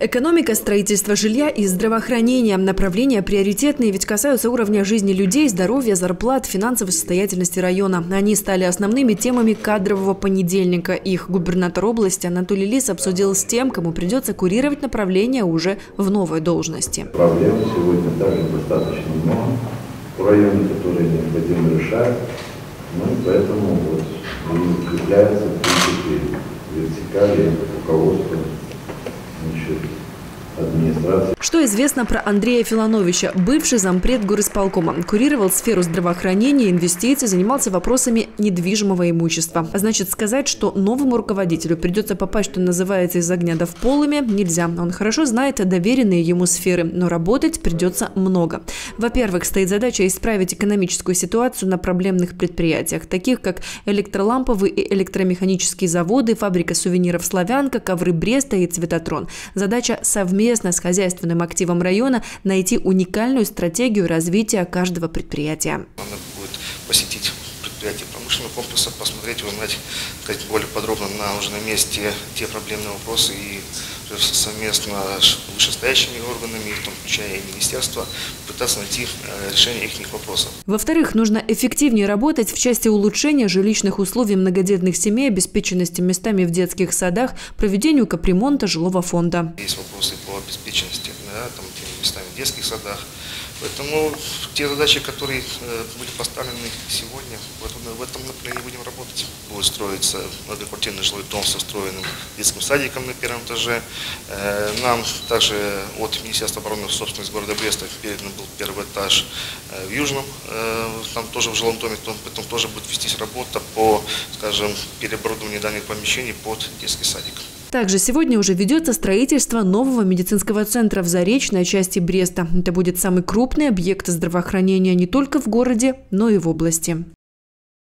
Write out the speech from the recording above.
Экономика, строительство жилья и здравоохранение – направления приоритетные, ведь касаются уровня жизни людей, здоровья, зарплат, финансовой состоятельности района. Они стали основными темами кадрового понедельника. Их губернатор области Анатолий Лис обсудил с тем, кому придется курировать направление уже в новой должности. Проблем сегодня также достаточно много в районе, которые необходимо решать. Поэтому укрепляется в принципе вертикали руководства администрации. Что известно про Андрея Филановича? Бывший зампред горисполкома. Курировал сферу здравоохранения, инвестиций, занимался вопросами недвижимого имущества. А значит, сказать, что новому руководителю придется попасть, что называется, из огня да в полыми, нельзя. Он хорошо знает доверенные ему сферы, но работать придется много. Во-первых, стоит задача исправить экономическую ситуацию на проблемных предприятиях, таких как электроламповые и электромеханические заводы, фабрика сувениров «Славянка», ковры Бреста и «Цветотрон». Задача совместно с хозяйственным активом района найти уникальную стратегию развития каждого предприятия. Надо будет посетить предприятие промышленного комплекса, посмотреть, узнать более подробно на нужном месте те проблемные вопросы и совместно с вышестоящими органами, в том включая и министерство, пытаться найти решение их вопросов. Во-вторых, нужно эффективнее работать в части улучшения жилищных условий многодетных семей, обеспеченности местами в детских садах, проведению капремонта жилого фонда. Есть вопросы по обеспеченности, теми местами в детских садах. Поэтому те задачи, которые были поставлены сегодня, в этом направлении будем работать. Будет строиться многоквартирный жилой дом со встроенным детским садиком на первом этаже. Нам также от Министерства обороны в собственность города Бреста передан был первый этаж в Южном, там тоже в жилом доме, потом тоже будет вестись работа по, скажем, переоборудованию данных помещений под детский садик. Также сегодня уже ведется строительство нового медицинского центра в Заречной части Бреста. Это будет самый крупный объект здравоохранения не только в городе, но и в области.